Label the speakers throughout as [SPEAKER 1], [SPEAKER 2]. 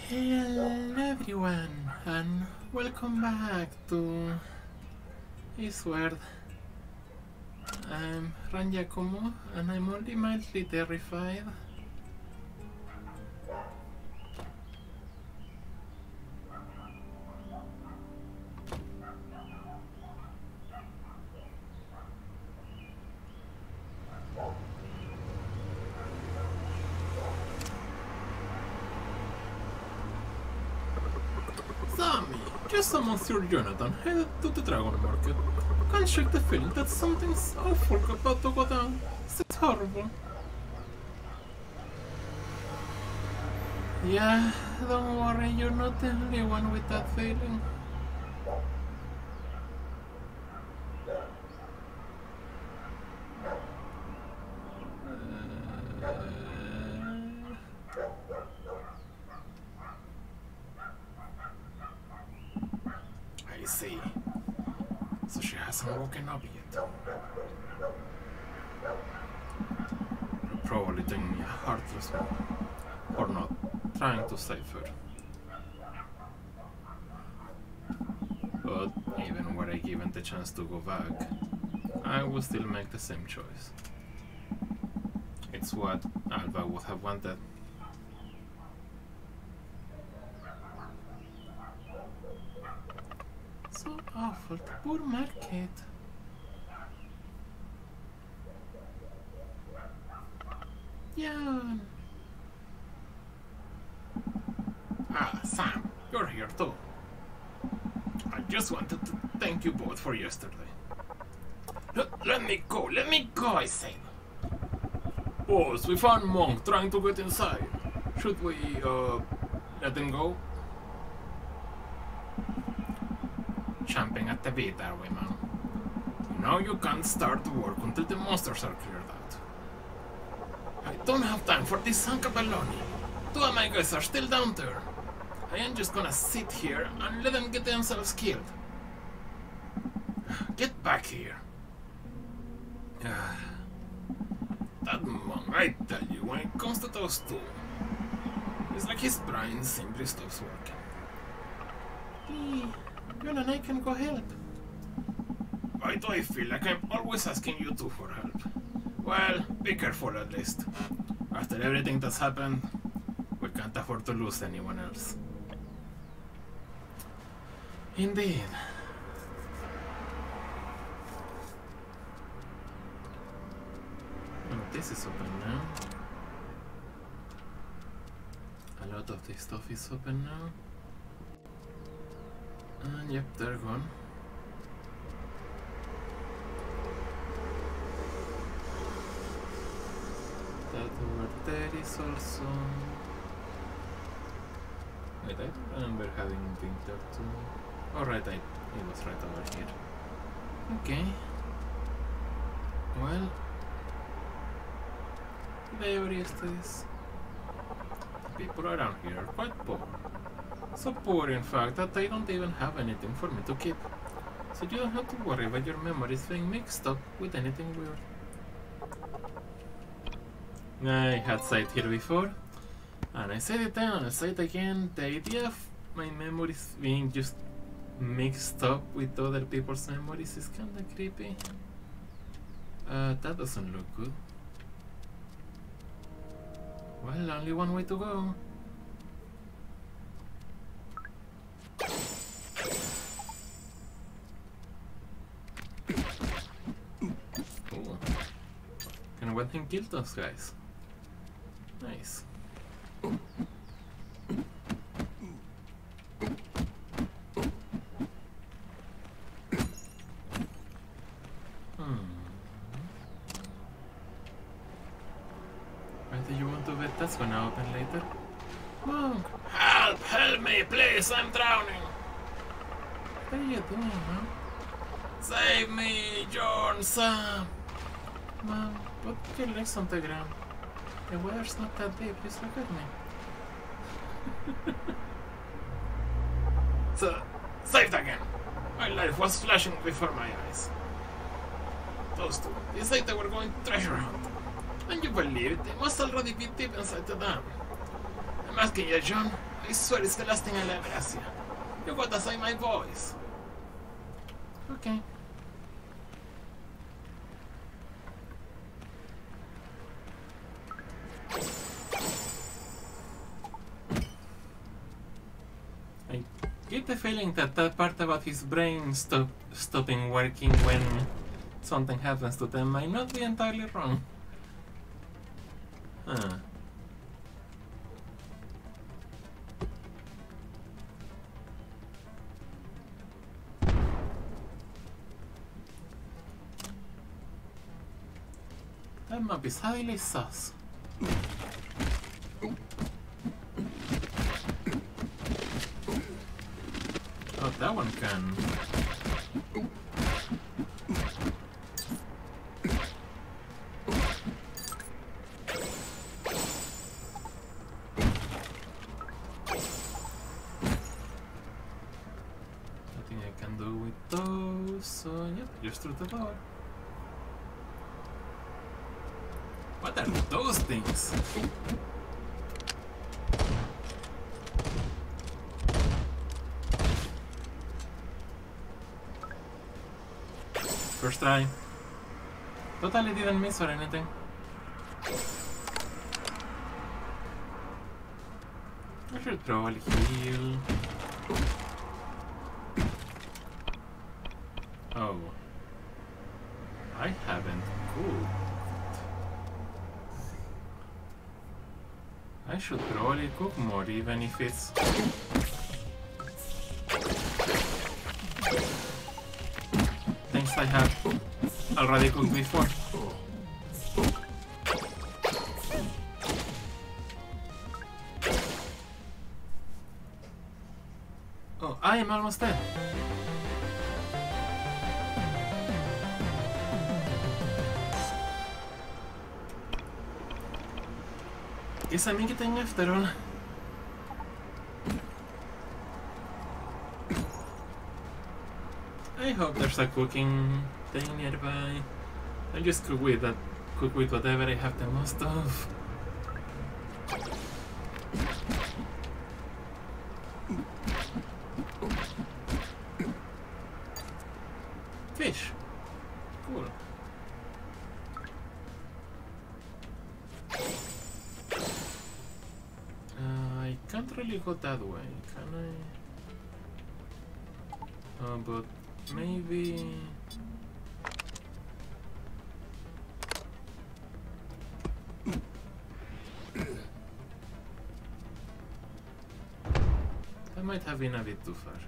[SPEAKER 1] Hello everyone, and welcome back to Eastward. I'm Ran Giacomo, and I'm only mildly terrified. Sammy, just summon Sir Jonathan, headed to the Dragon Market. Can't shake the feeling that something's awful about to go down. It's horrible. Yeah, don't worry, you're not the only one with that feeling. I see. So she hasn't woken up yet. You're probably doing me a heartless one. Or not, trying to save her. But even were I given the chance to go back, I would still make the same choice. It's what Alva would have wanted. So awful, the poor market. Yeah. Ah, Sam, you're here too. I just wanted to thank you both for yesterday. Let me go, I say. Boss, we found Monk trying to get inside. Should we, let him go? Champing at the bit, are we, man? You know you can't start work until the monsters are cleared out. I don't have time for this hunk of baloney. Two of my guys are still down there. I ain't just gonna sit here and let them get themselves killed. Get back here. That Monk, I tell you, when it comes to those two, it's like his brain simply stops working. You and I can go help. Why do I feel like I'm always asking you two for help? Well, be careful at least. After everything that's happened, we can't afford to lose anyone else. Indeed. Oh, this is open now. A lot of this stuff is open now. And yep, they're gone. That over there is also... Wait, I don't remember having been there too. Alright, it was right over here. Okay. Well... There is this. People around here are quite poor. So poor, in fact, that I don't even have anything for me to keep. So you don't have to worry about your memories being mixed up with anything weird. I had said here before, and I said it then and I'll say it again, the idea of my memories being just mixed up with other people's memories is kinda creepy. That doesn't look good. Well, only one way to go. Cool. And one thing killed those guys. Nice. Why do you want to bet that's gonna open later? Monk! Help! Help me, please! I'm drowning! What are you doing, man? Save me, John, Sam! Man, put your legs on the ground. The water's not that deep, just look at me. So, saved again! My life was flashing before my eyes. Those two, they said they were going treasure hunt. And you believe it, they must already be deep inside the dam. I'm asking you, John, I swear it's the last thing I'll ever ask you. You gotta say my voice. Okay. I get the feeling that that part about his brain stopping working when something happens to them might not be entirely wrong. Huh. That map is highly sus. Oh, that one can. Nothing I can do with those, so yep, just through the door. What are those things? First try. Totally didn't miss or anything. I should probably heal. Oh. I haven't cooled. I should probably cook more, even if it's... things I have already cooked before. Oh, I am almost dead. Guess I'm getting after all. I hope there's a cooking thing nearby. I'll just cook with whatever I have the most of. Fish. Cool. I can't really go that way, can I? But maybe... that might have been a bit too far.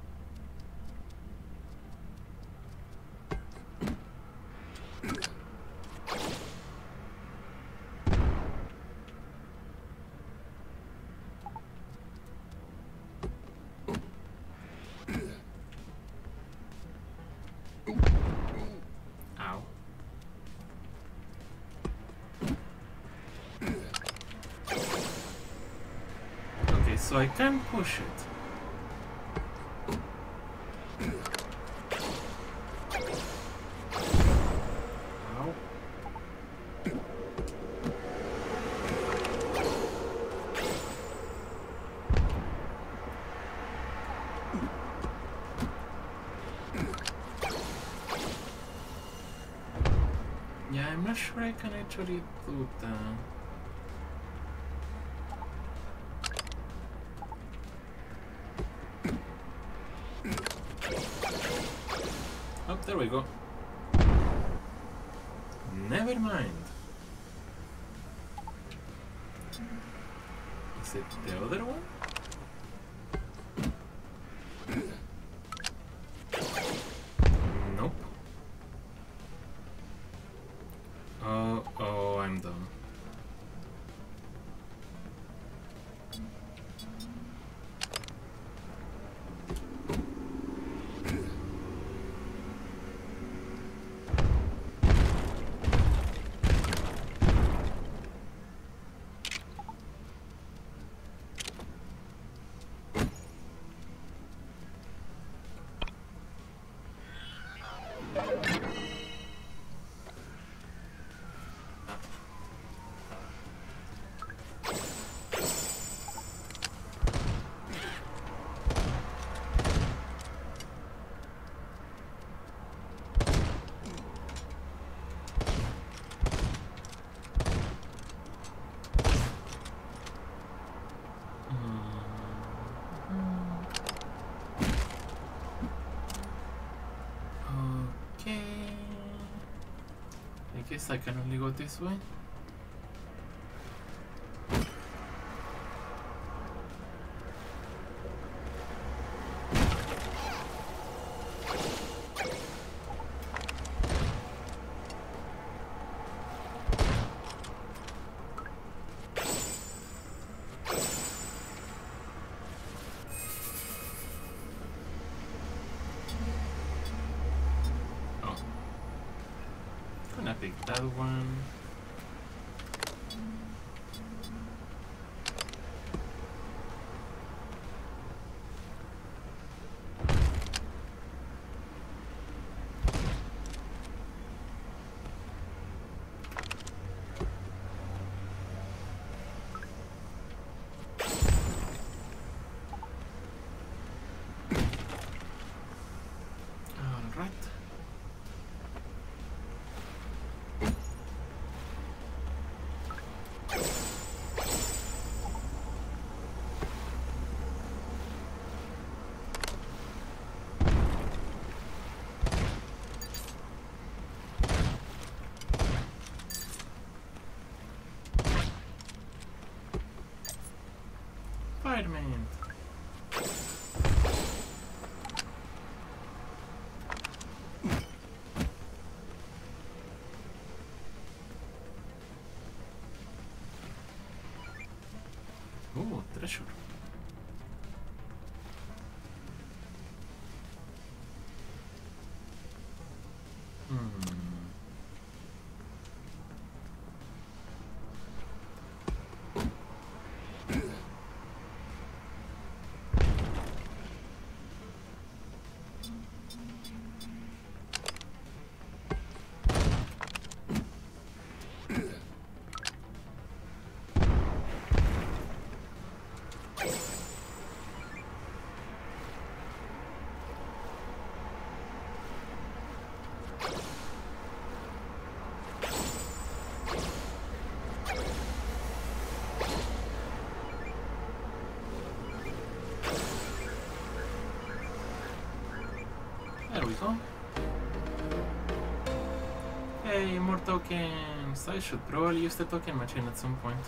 [SPEAKER 1] So I can push it. Ow. Yeah, I'm not sure I can actually do that. There we go. Never mind. Is it the other one? Nope. Oh, I'm dumb. guess I can only go this way. Gonna pick that one. All right. Spider-Man. Oh, treasure. There we go. Hey, more tokens. I should probably use the token machine at some point.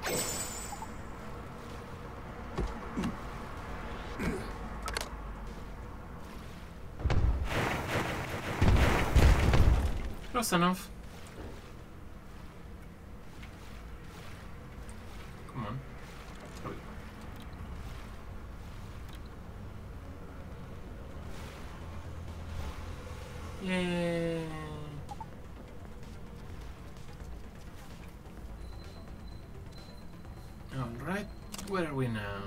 [SPEAKER 1] Close enough. Come on. There we go. Yay! Alright, where are we now?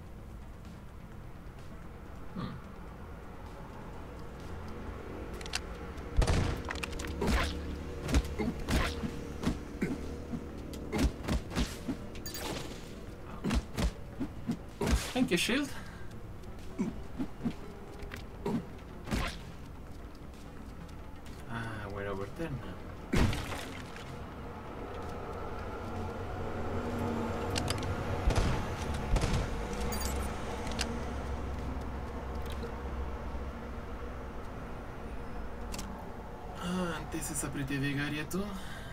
[SPEAKER 1] Thank you, shield. We're over there now. This is a pretty big area too.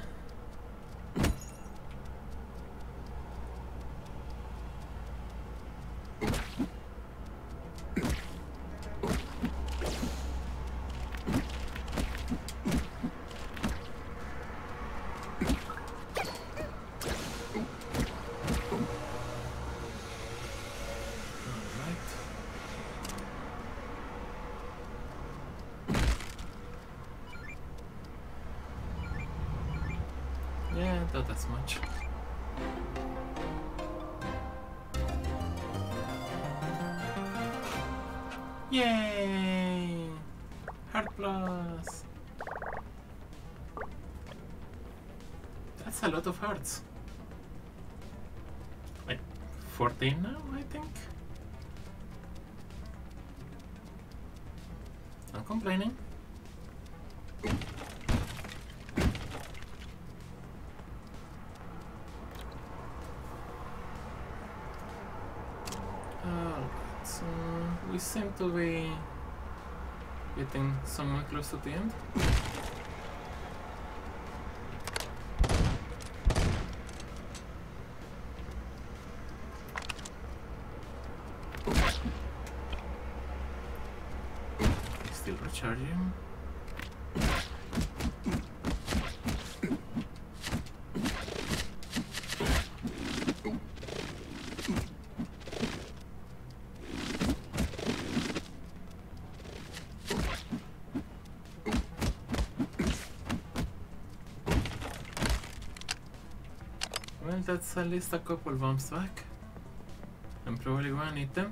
[SPEAKER 1] Yeah, not that's much. Yay! Heart plus! That's a lot of hearts. Like 14 now, I think. Not complaining. So we seem to be getting somewhat close to the end. Still recharging. Well, that's at least a couple bombs back. I'm probably gonna need them.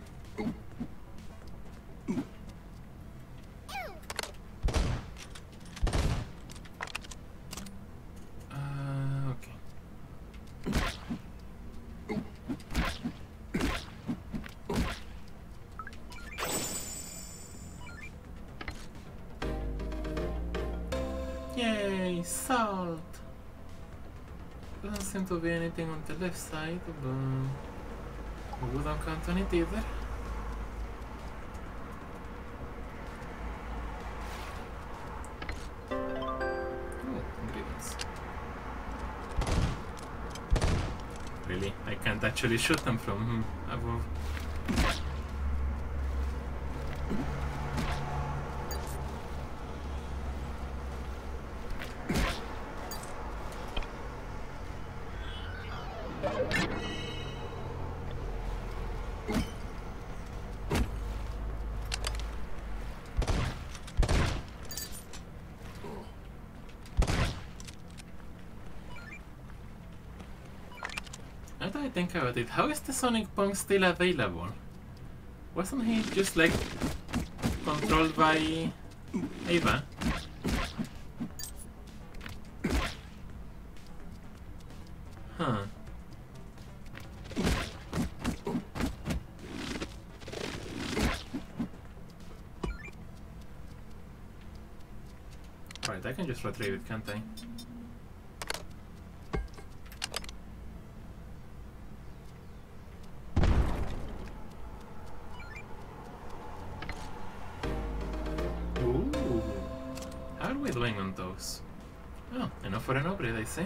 [SPEAKER 1] Okay. Yay, salt! Doesn't seem to be anything on the left side, but we don't count on it either. Oh, ingredients. Really? I can't actually shoot them from above. Now that I think about it, how is the Sonic Punk still available? Wasn't he just like controlled by Ava? Huh. Right, I can just retrieve it, can't I? Ooh. How are we doing on those? Oh, enough for an upgrade, I see.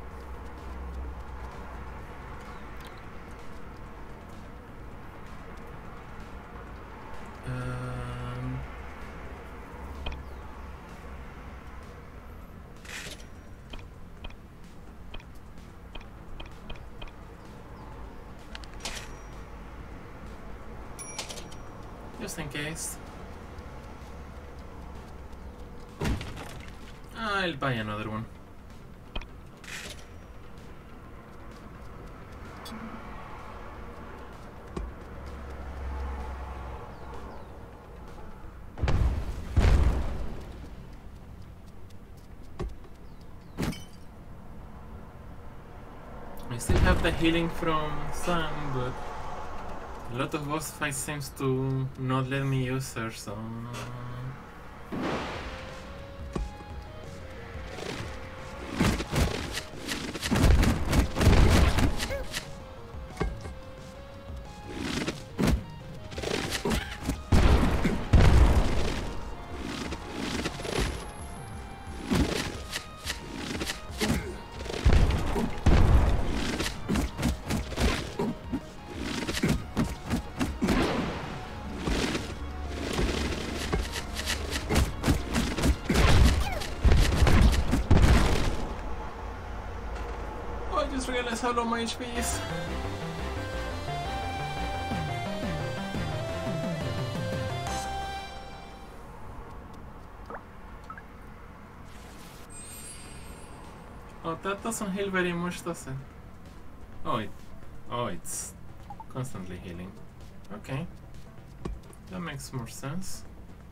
[SPEAKER 1] Just in case. I'll buy another one. I still have the healing from Sam, but a lot of boss fights seems to not let me use her, so... How low my HP is. Oh, that doesn't heal very much, does it? Oh, it's constantly healing. Okay, that makes more sense.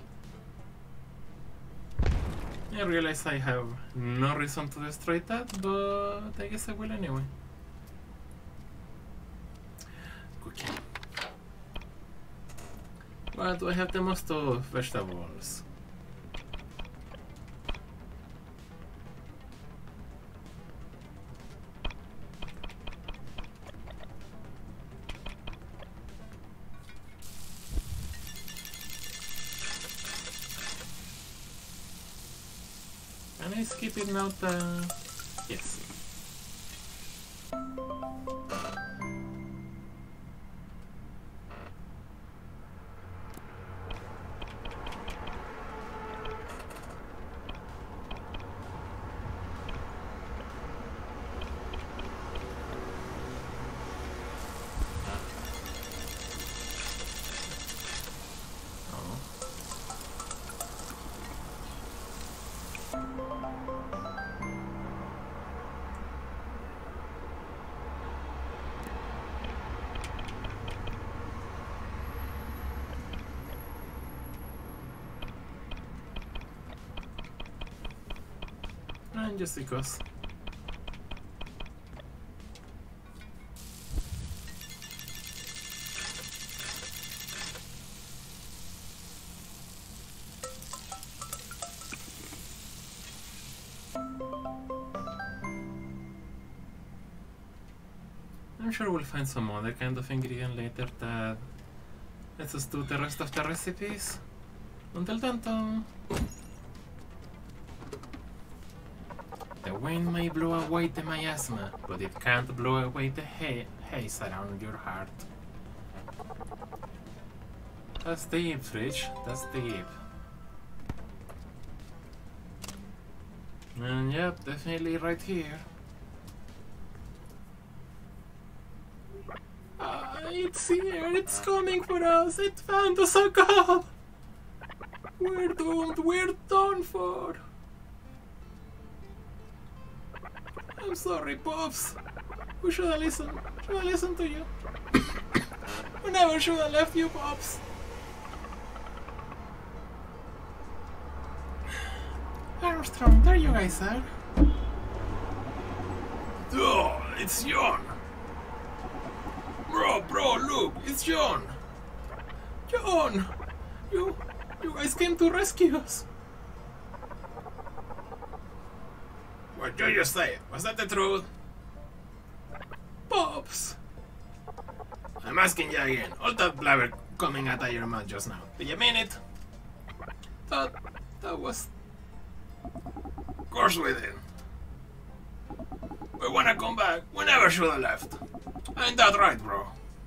[SPEAKER 1] I realize I have no reason to destroy that, but I guess I will anyway. Cooking. Well, do I have the most of vegetables? Can I skip it now? Yes. fine just because. I'm sure we'll find some other kind of ingredient later that lets us do the rest of the recipes. Until then, the wind may blow away the miasma, but it can't blow away the haze around your heart. That's deep, Fridge. That's deep. And yep, definitely right here. It's here, it's coming for us, it found us, oh god! We're doomed, we're done for! I'm sorry, Pops. We should have listened to you. We never should have left you, Pops. Armstrong, there you guys are. Oh, it's John! Bro, look, it's John! John! You guys came to rescue us! What did you say? Was that the truth? Pops! I'm asking you again. All that blabber coming out of your mouth just now. Did you mean it? That was... Of course we did. We wanna come back. We never should have left. Ain't that right, bro?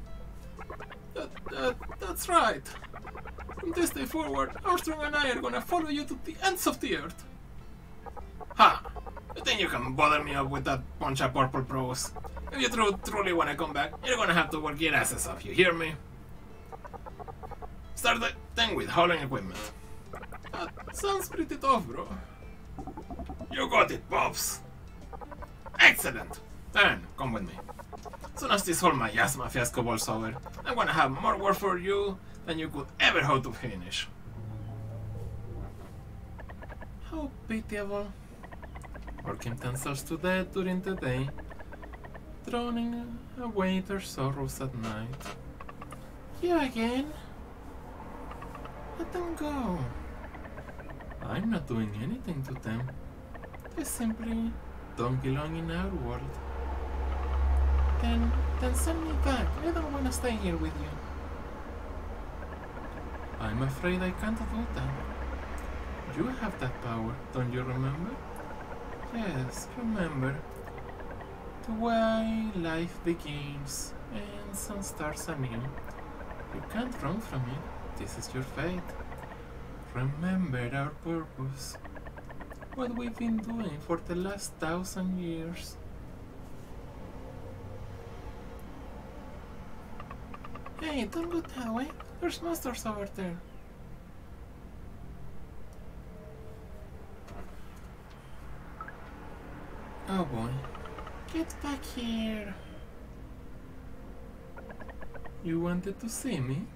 [SPEAKER 1] That's right. From this day forward, Armstrong and I are gonna follow you to the ends of the earth. Ha! You think you can bother me up with that bunch of purple bros? If you truly wanna come back, you're gonna have to work your asses off, you hear me? Start the thing with hauling equipment. That sounds pretty tough, bro. You got it, Pops. Excellent. Then, come with me. As soon as this whole miasma fiasco balls over, I'm gonna have more work for you than you could ever hope to finish. How pitiable. Working themselves to death during the day, drowning away their sorrows at night. You again? Let them go. I'm not doing anything to them. They simply don't belong in our world. Then send me back. I don't want to stay here with you. I'm afraid I can't do that. You have that power, don't you remember? Yes, remember. The way life begins ends and starts anew. You can't run from it. This is your fate. Remember our purpose. What we've been doing for the last 1,000 years. Hey, don't go that way. There's monsters over there. Oh boy. Get back here. You wanted to see me?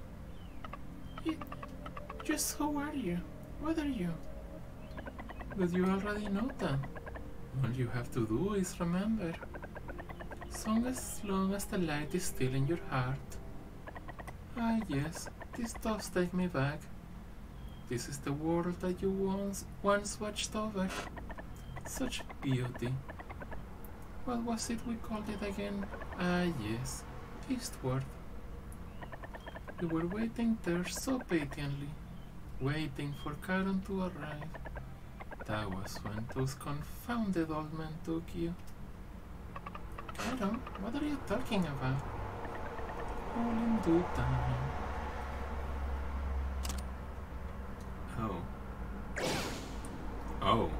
[SPEAKER 1] Just who are you? What are you? But you already know that. All you have to do is remember. As long as the light is still in your heart. Ah yes, this does take me back. This is the world that you once watched over. Such beauty. What was it we called it again? Ah yes, Eastward. We were waiting there so patiently, waiting for Charon to arrive. That was when those confounded old men took you. Charon? What are you talking about? All in due time. Oh. Oh.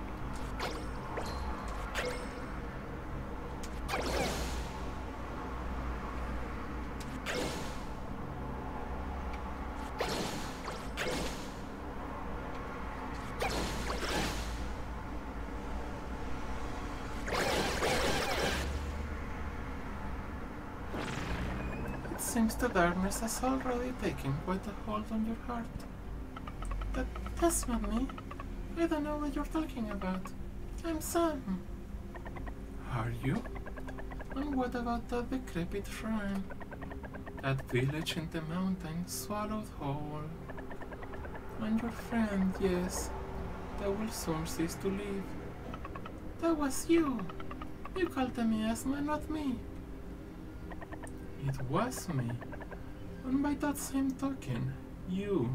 [SPEAKER 1] Seems the darkness has already taken quite a hold on your heart. That's not me. I don't know what you're talking about. I'm Sam. Are you? And what about that decrepit shrine? That village in the mountains swallowed whole. And your friend, yes, that will soon cease to live. That was you. You called the miasma, not me. It was me. And by that same token, you.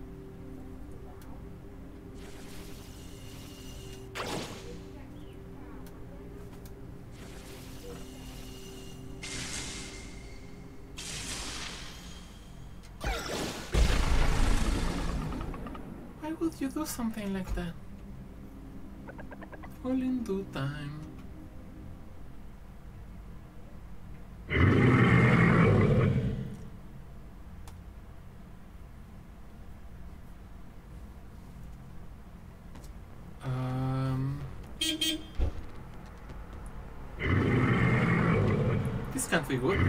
[SPEAKER 1] Why would you do something like that? All in due time. This can't be good.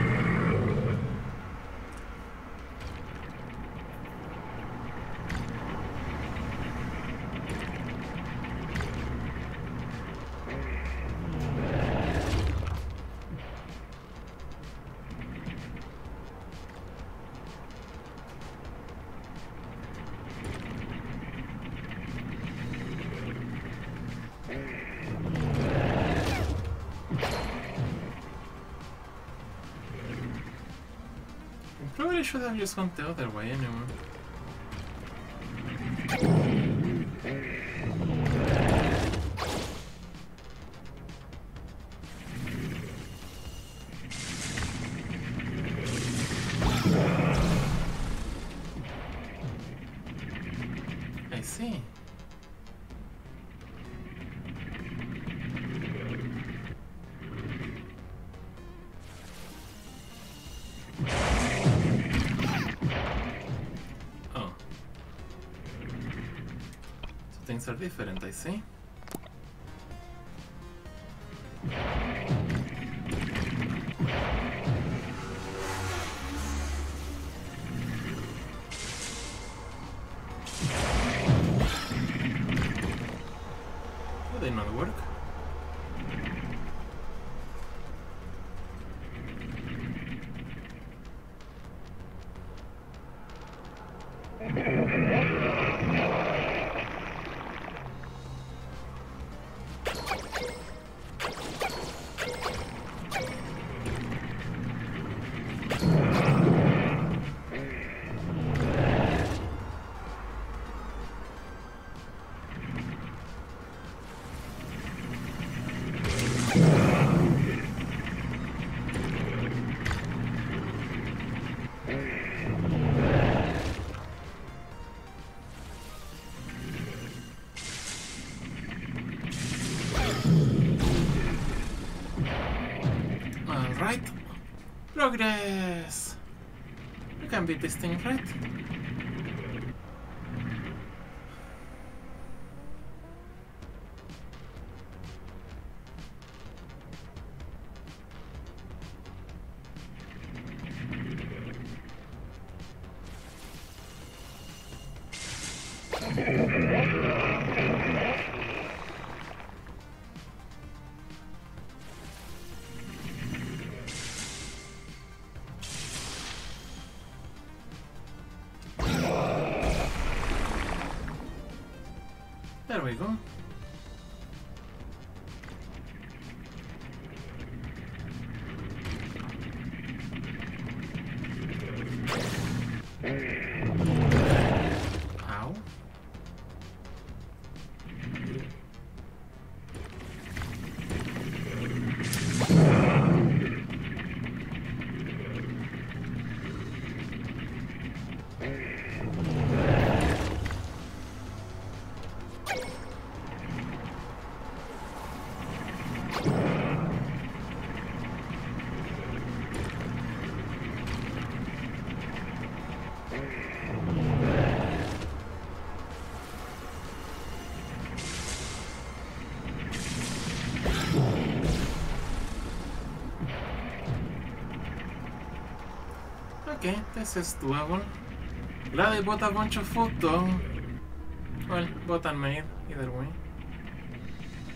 [SPEAKER 1] Probably should have just gone the other way anyway. I see. Things are different, I see. Do they not work? Alright. Progress! You can beat this thing, right? There we go. Ow. Okay, this is doable. Glad I bought a bunch of food though. Well, bought and made, either way.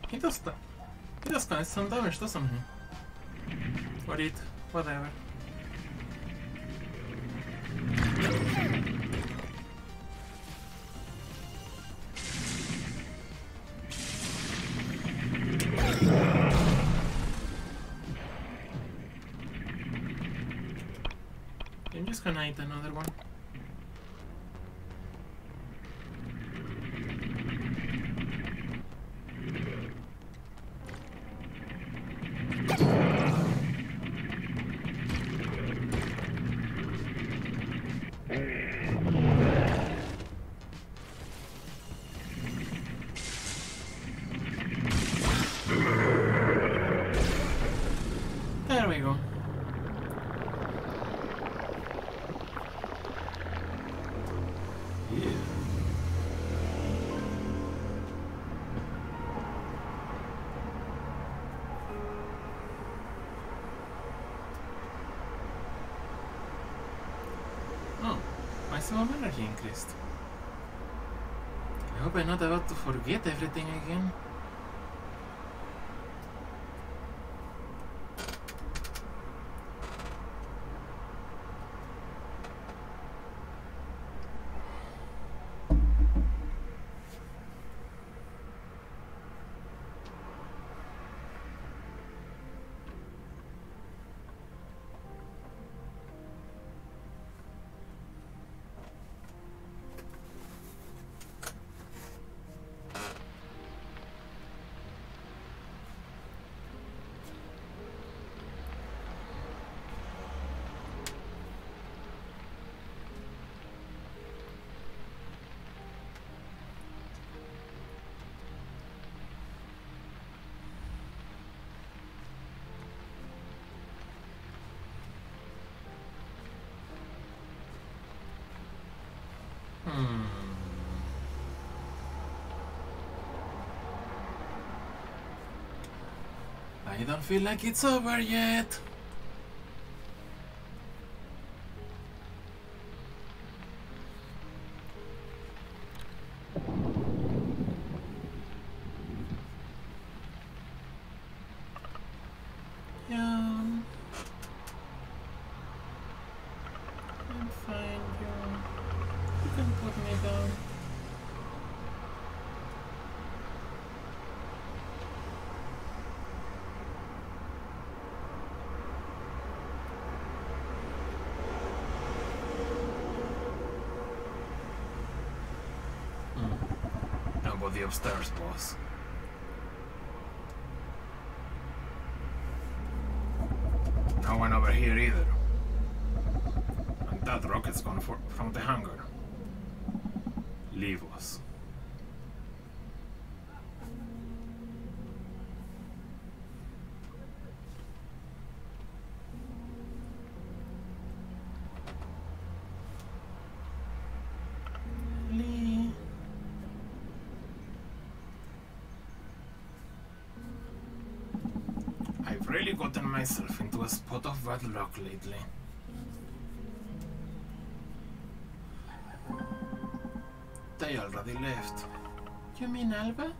[SPEAKER 1] He does kind of some damage, doesn't he? Or it, whatever. I'm just gonna eat another one. There we go. Yeah. Oh, maximum energy increased. I hope I'm not about to forget everything again. I don't feel like it's over yet. Yeah, I'm fine, you can put me down. The upstairs boss. No one over here either. And that rocket's gone from the hangar. Leave us. Really gotten myself into a spot of bad luck lately. They already left. You mean Alva?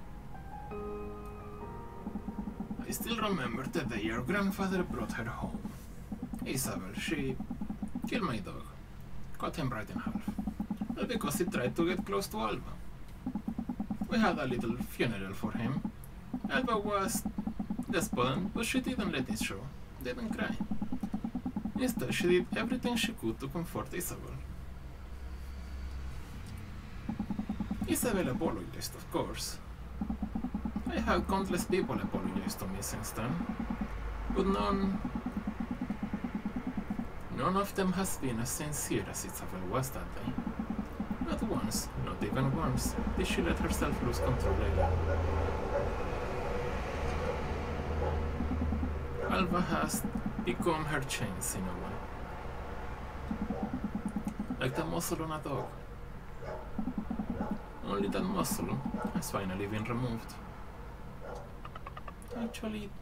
[SPEAKER 1] I still remember the day your grandfather brought her home. Isabel, she killed my dog. Cut him right in half. All because he tried to get close to Alva. We had a little funeral for him. Alva was despondent, but she didn't let it show. Didn't cry. Instead, she did everything she could to comfort Isabel. Isabel apologized, of course. I had countless people apologize to me since then, but none of them has been as sincere as Isabel was that day. Not once, not even once, did she let herself lose control again. Alva has become her chains in a way. Like the muscle on a dog. Only that muscle has finally been removed. Actually,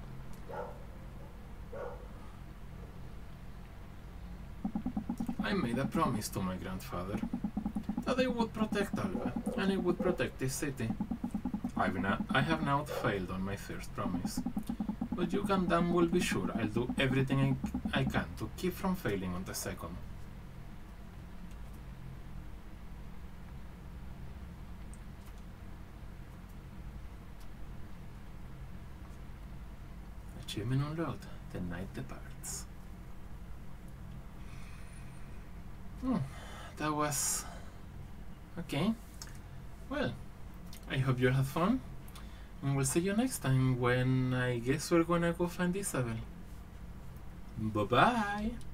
[SPEAKER 1] I made a promise to my grandfather that I would protect Alva and I would protect this city. I have now failed on my first promise. But you can damn well be sure I'll do everything I can to keep from failing on the second. Achievement unlocked. The night departs. That was... okay. Well, I hope you had fun. And we'll see you next time when I guess we're gonna go find Isabel. Bye-bye!